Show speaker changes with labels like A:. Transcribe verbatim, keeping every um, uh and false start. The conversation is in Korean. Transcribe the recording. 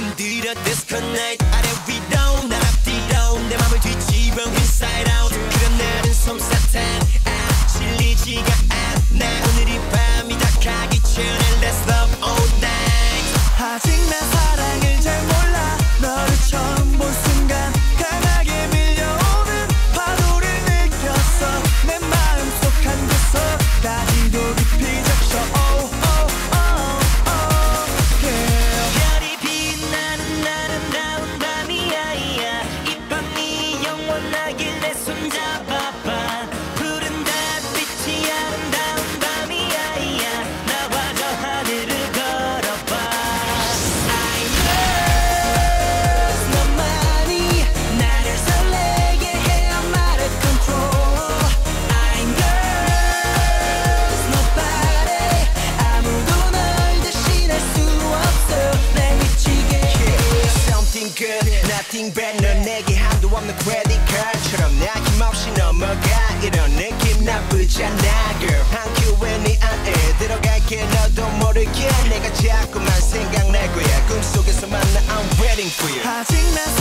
A: 흔들어 disconnect 아래 위로 날 앞뒤로 내 맘을 뒤집어 inside out 그런 나는 솜사탕 아 질리지가 않아 오늘 이 밤이 다 가기 전에 let's love all night
B: 아직 난 사랑을 잘 몰라 너를 처음 본 순간 강하게 밀려오는 파도를 느꼈어 내 마음속 한 구석까지도 깊이 적셔 oh, oh, oh, oh, yeah.
A: 별이 빛나는 아름다운 밤이야 이 밤이 영원하길 내 손잡아봐 푸른 달빛이 아름다운 밤이야 나와 저 하늘을 걸어봐 I know 너만이 나를 설레게 해 I'm out of control I know nobody 아무도 널 대신할 수 없어 날 미치게 해 Something good, nothing bad 넌 내게 한도 없는 credit card처럼 나 힘없이 넘어가 이런 느낌 나쁘지 않아 girl 한 큐에 네 안에 들어갈게 너도 모르게 내가 자꾸만 생각날 거야 꿈속에서 만나 I'm waiting for you
B: 아직 난